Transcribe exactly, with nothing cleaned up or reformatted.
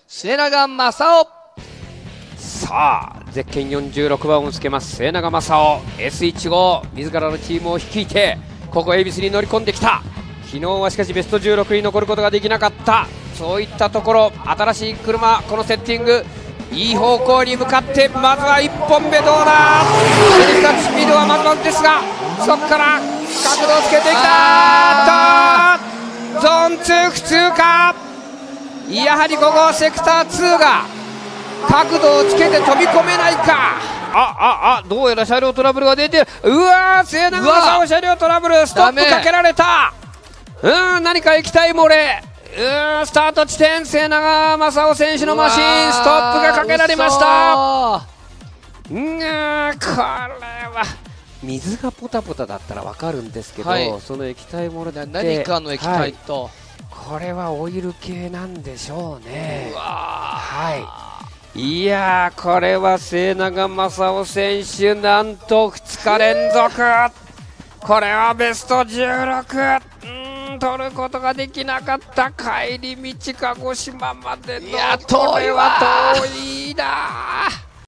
末永正雄。 さあゼッケンよんじゅうろくばんをつけます末永正雄 エスいちご 自らのチームを率いてここ恵比寿に乗り込んできた。昨日はしかしベストじゅうろくに残ることができなかった。そういったところ新しい車このセッティングいい方向に向かってまずはいっぽんめどうだ。何かスピードはまずまずですがそこから角度をつけてきた。ゾーンツー普通か。やはりここセクターツーが角度をつけて飛び込めないか。あああどうやら車両トラブルが出てる。うわー末永正雄車両トラブルストップかけられた。うーん何か液体漏れ。うーんスタート地点末永正雄選手のマシンストップがかけられました。うんこれは水がポタポタだったら分かるんですけど、はい、その液体漏れって何かの液体と、はい、 これはオイル系なんでしょうね。うわはいいやーこれは末永正雄選手なんとふつか連続これはベストじゅうろくうん取ることができなかった。帰り道鹿児島までのいや遠いわこれは遠いな。